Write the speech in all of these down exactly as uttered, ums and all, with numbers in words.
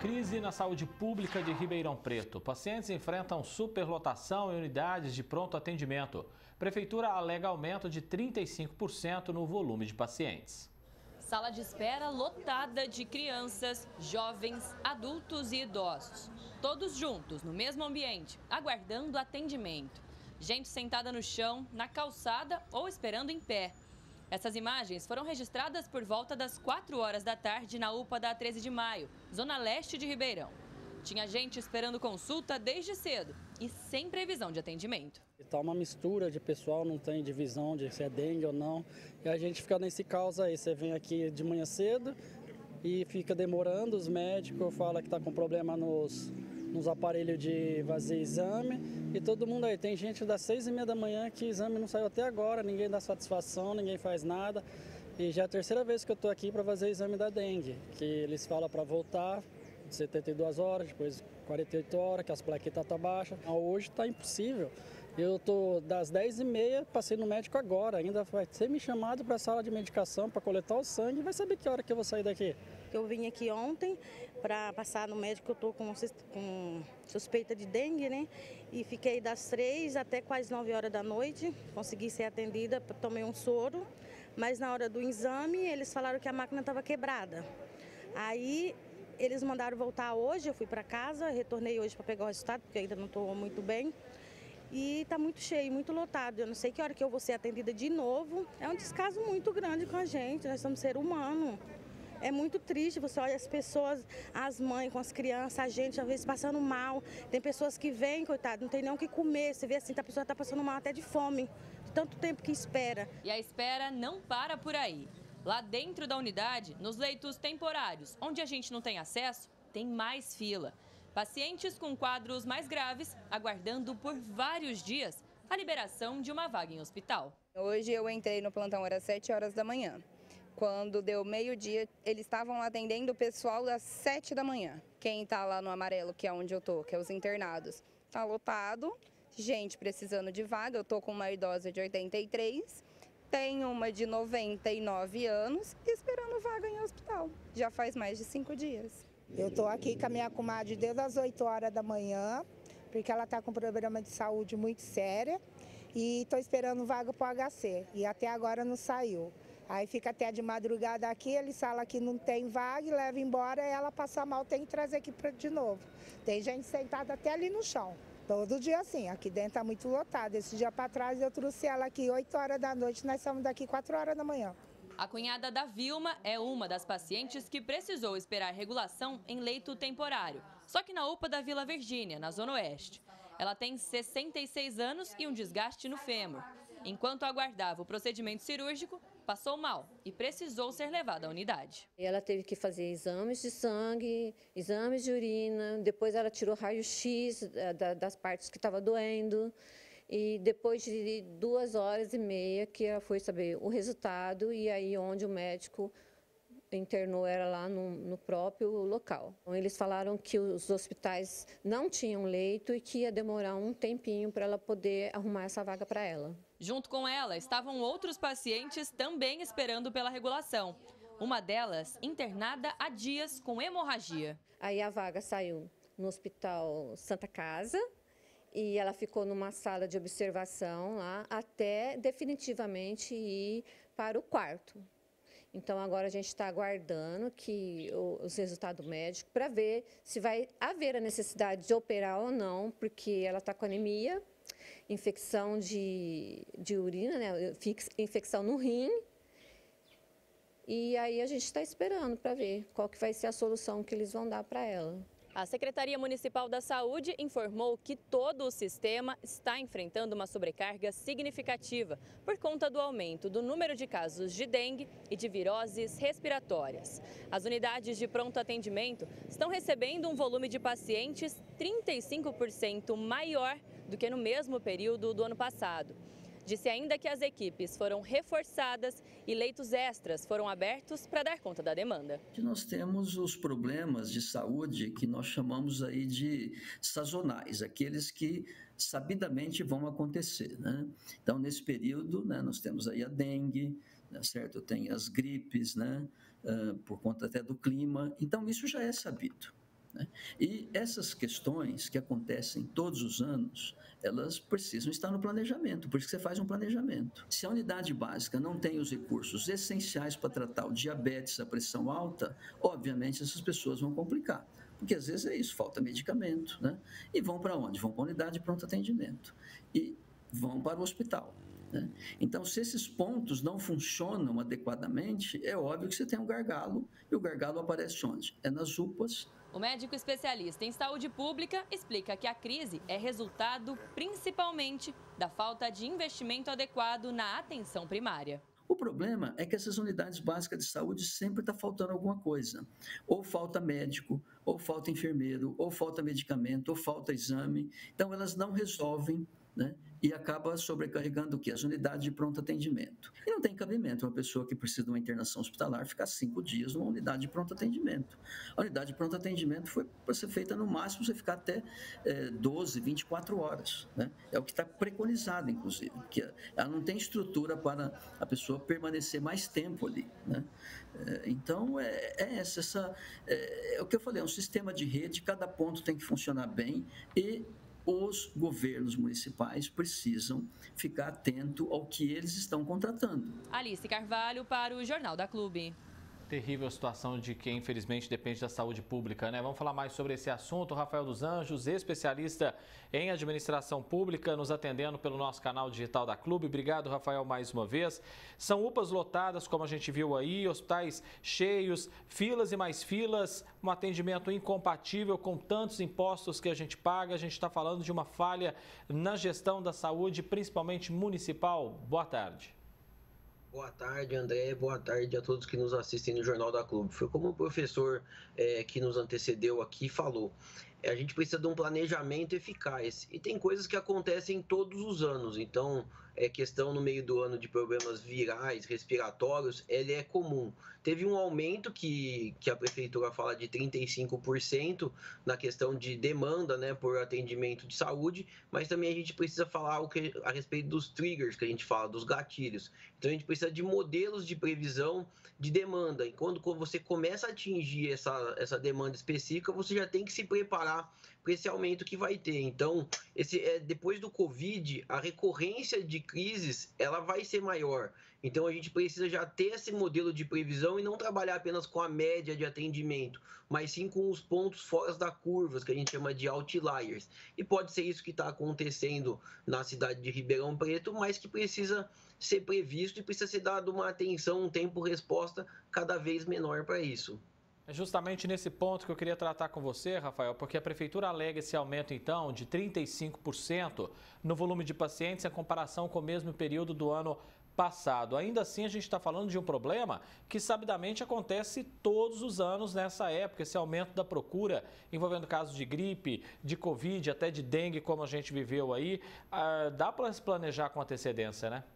Crise na saúde pública de Ribeirão Preto. Pacientes enfrentam superlotação em unidades de pronto atendimento. Prefeitura alega aumento de trinta e cinco por cento no volume de pacientes. Sala de espera lotada de crianças, jovens, adultos e idosos. Todos juntos, no mesmo ambiente, aguardando atendimento. Gente sentada no chão, na calçada ou esperando em pé. Essas imagens foram registradas por volta das quatro horas da tarde na U P A da treze de maio, zona leste de Ribeirão. Tinha gente esperando consulta desde cedo e sem previsão de atendimento. Está uma mistura de pessoal, não tem divisão de se é dengue ou não. E a gente fica nesse caos aí, você vem aqui de manhã cedo e fica demorando, os médicos falam que está com problema nos, nos aparelhos de fazer exame. E todo mundo aí, tem gente das seis e meia da manhã que o exame não saiu até agora, ninguém dá satisfação, ninguém faz nada. E já é a terceira vez que eu estou aqui para fazer o exame da dengue, que eles falam para voltar setenta e duas horas, depois quarenta e oito horas, que as plaquetas estão baixas. Hoje está impossível. Eu estou das dez e meia, passei no médico agora, ainda vai ser me chamado para a sala de medicação para coletar o sangue e vai saber que hora que eu vou sair daqui. Eu vim aqui ontem para passar no médico, eu estou com, com suspeita de dengue, né? E fiquei das três até quase nove horas da noite, consegui ser atendida, tomei um soro, mas na hora do exame eles falaram que a máquina estava quebrada. Aí eles mandaram voltar hoje, eu fui para casa, retornei hoje para pegar o resultado, porque ainda não estou muito bem. E está muito cheio, muito lotado. Eu não sei que hora que eu vou ser atendida de novo. É um descaso muito grande com a gente, nós somos ser humano. É muito triste, você olha as pessoas, as mães com as crianças, a gente às vezes passando mal. Tem pessoas que vêm, coitado, não tem nem o que comer. Você vê assim, a pessoa está passando mal até de fome, de tanto tempo que espera. E a espera não para por aí. Lá dentro da unidade, nos leitos temporários, onde a gente não tem acesso, tem mais fila. Pacientes com quadros mais graves, aguardando por vários dias a liberação de uma vaga em hospital. Hoje eu entrei no plantão, era sete horas da manhã. Quando deu meio-dia, eles estavam atendendo o pessoal às sete da manhã. Quem está lá no amarelo, que é onde eu tô, que é os internados, está lotado. Gente precisando de vaga, eu tô com uma idosa de oitenta e três, tenho uma de noventa e nove anos esperando vaga em hospital. Já faz mais de cinco dias. Eu estou aqui com a minha comadre desde as oito horas da manhã, porque ela está com um problema de saúde muito sério e estou esperando vaga para o H C e até agora não saiu. Aí fica até de madrugada aqui, eles falam que não tem vaga e leva embora, e ela passa mal, tem que trazer aqui pra, de novo. Tem gente sentada até ali no chão, todo dia assim, aqui dentro está muito lotado. Esse dia para trás eu trouxe ela aqui oito horas da noite, nós estamos daqui quatro horas da manhã. A cunhada da Vilma é uma das pacientes que precisou esperar regulação em leito temporário, só que na U P A da Vila Virgínia, na Zona Oeste. Ela tem sessenta e seis anos e um desgaste no fêmur. Enquanto aguardava o procedimento cirúrgico, passou mal e precisou ser levada à unidade. Ela teve que fazer exames de sangue, exames de urina, depois ela tirou raio-x das partes que estavam doendo. E depois de duas horas e meia que ela foi saber o resultado, e aí onde o médico internou ela lá no, no próprio local. Eles falaram que os hospitais não tinham leito e que ia demorar um tempinho para ela poder arrumar essa vaga para ela. Junto com ela estavam outros pacientes também esperando pela regulação. Uma delas internada há dias com hemorragia. Aí a vaga saiu no Hospital Santa Casa, e ela ficou numa sala de observação lá até definitivamente ir para o quarto. Então agora a gente está aguardando que os resultados médicos para ver se vai haver a necessidade de operar ou não, porque ela está com anemia, infecção de, de urina, né? Infecção no rim. E aí a gente está esperando para ver qual que vai ser a solução que eles vão dar para ela. A Secretaria Municipal da Saúde informou que todo o sistema está enfrentando uma sobrecarga significativa por conta do aumento do número de casos de dengue e de viroses respiratórias. As unidades de pronto atendimento estão recebendo um volume de pacientes trinta e cinco por cento maior do que no mesmo período do ano passado. Disse ainda que as equipes foram reforçadas e leitos extras foram abertos para dar conta da demanda. Nós temos os problemas de saúde que nós chamamos aí de sazonais, aqueles que sabidamente vão acontecer, né? Então, nesse período, né, nós temos aí a dengue, né, certo? Tem as gripes, né, uh, por conta até do clima. Então, isso já é sabido. né? E essas questões que acontecem todos os anos, elas precisam estar no planejamento, por isso que você faz um planejamento. Se a unidade básica não tem os recursos essenciais para tratar o diabetes, a pressão alta, obviamente essas pessoas vão complicar. Porque às vezes é isso, falta medicamento, né? E vão para onde? Vão para a unidade de pronto atendimento e vão para o hospital, né? Então, se esses pontos não funcionam adequadamente, é óbvio que você tem um gargalo, e o gargalo aparece onde? É nas U P As. O médico especialista em saúde pública explica que a crise é resultado principalmente da falta de investimento adequado na atenção primária. O problema é que essas unidades básicas de saúde sempre está faltando alguma coisa. Ou falta médico, ou falta enfermeiro, ou falta medicamento, ou falta exame. Então, elas não resolvem, né? E acaba sobrecarregando o quê? As unidades de pronto atendimento. E não tem cabimento uma pessoa que precisa de uma internação hospitalar ficar cinco dias numa unidade de pronto atendimento. A unidade de pronto atendimento foi para ser feita no máximo você ficar até é, doze, vinte e quatro horas, né? É o que está preconizado, inclusive, porque ela não tem estrutura para a pessoa permanecer mais tempo ali, né? É, então, é, é, essa, essa, é, é o que eu falei, é um sistema de rede, cada ponto tem que funcionar bem e os governos municipais precisam ficar atento ao que eles estão contratando. Alice Carvalho para o Jornal da Clube. Terrível situação de quem, infelizmente, depende da saúde pública, né? Vamos falar mais sobre esse assunto. Rafael dos Anjos, especialista em administração pública, nos atendendo pelo nosso canal digital da Clube. Obrigado, Rafael, mais uma vez. São U P As lotadas, como a gente viu aí, hospitais cheios, filas e mais filas, um atendimento incompatível com tantos impostos que a gente paga. A gente está falando de uma falha na gestão da saúde, principalmente municipal. Boa tarde. Boa tarde, André. Boa tarde a todos que nos assistem no Jornal da Clube. Foi como o professor é, que nos antecedeu aqui falou. A gente precisa de um planejamento eficaz. E tem coisas que acontecem todos os anos. Então, é questão no meio do ano de problemas virais, respiratórios, ele é comum. Teve um aumento que, que a prefeitura fala de trinta e cinco por cento na questão de demanda, né, por atendimento de saúde, mas também a gente precisa falar o que, a respeito dos triggers que a gente fala, dos gatilhos. Então, a gente precisa de modelos de previsão de demanda. E quando, quando você começa a atingir essa, essa demanda específica, você já tem que se preparar para esse aumento que vai ter. Então, esse, é, depois do Covid, a recorrência de crises ela vai ser maior. Então, a gente precisa já ter esse modelo de previsão e não trabalhar apenas com a média de atendimento, mas sim com os pontos fora da curva, que a gente chama de outliers. E pode ser isso que está acontecendo na cidade de Ribeirão Preto, mas que precisa ser previsto e precisa ser dado uma atenção, um tempo-resposta cada vez menor para isso. É justamente nesse ponto que eu queria tratar com você, Rafael, porque a Prefeitura alega esse aumento, então, de trinta e cinco por cento no volume de pacientes em comparação com o mesmo período do ano passado. Ainda assim, a gente está falando de um problema que, sabidamente, acontece todos os anos nessa época, esse aumento da procura envolvendo casos de gripe, de Covid, até de dengue, como a gente viveu aí. Ah, dá para se planejar com antecedência, né?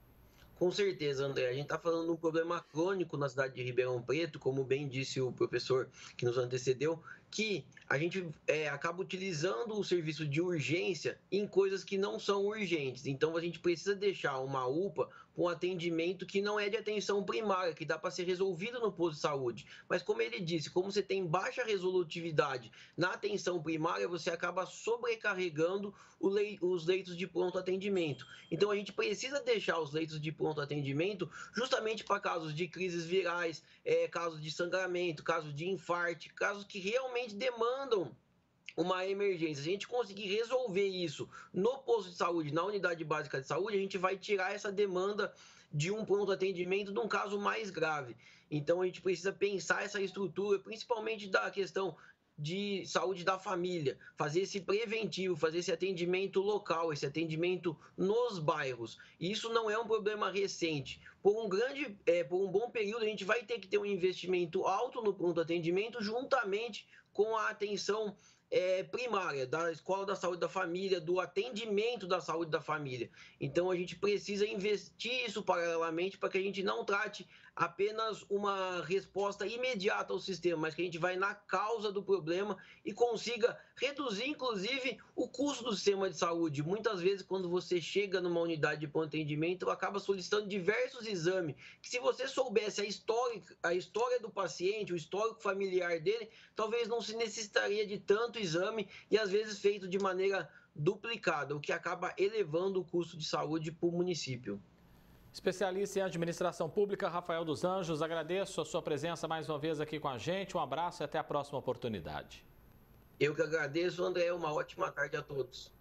Com certeza, André. A gente está falando de um problema crônico na cidade de Ribeirão Preto, como bem disse o professor que nos antecedeu, que a gente é, acaba utilizando o serviço de urgência em coisas que não são urgentes. Então, a gente precisa deixar uma U P A com um atendimento que não é de atenção primária, que dá para ser resolvido no posto de saúde. Mas, como ele disse, como você tem baixa resolutividade na atenção primária, você acaba sobrecarregando os leitos de pronto atendimento. Então, a gente precisa deixar os leitos de pronto atendimento justamente para casos de crises virais, é, casos de sangramento, casos de infarte, casos que realmente demandam uma emergência. Se a gente conseguir resolver isso no posto de saúde, na unidade básica de saúde, a gente vai tirar essa demanda de um pronto atendimento num caso mais grave. Então, a gente precisa pensar essa estrutura, principalmente da questão de saúde da família, fazer esse preventivo, fazer esse atendimento local, esse atendimento nos bairros. E isso não é um problema recente. Por um grande, é, por um bom período, a gente vai ter que ter um investimento alto no pronto atendimento, juntamente com a atenção É, primária, da escola da saúde da família, do atendimento da saúde da família. Então, a gente precisa investir isso paralelamente para que a gente não trate apenas uma resposta imediata ao sistema, mas que a gente vai na causa do problema e consiga reduzir, inclusive, o custo do sistema de saúde. Muitas vezes, quando você chega numa unidade de pronto atendimento, acaba solicitando diversos exames, que se você soubesse a história, a história do paciente, o histórico familiar dele, talvez não se necessitaria de tanto exame e, às vezes, feito de maneira duplicada, o que acaba elevando o custo de saúde para o município. Especialista em administração pública, Rafael dos Anjos, agradeço a sua presença mais uma vez aqui com a gente. Um abraço e até a próxima oportunidade. Eu que agradeço, André. Uma ótima tarde a todos.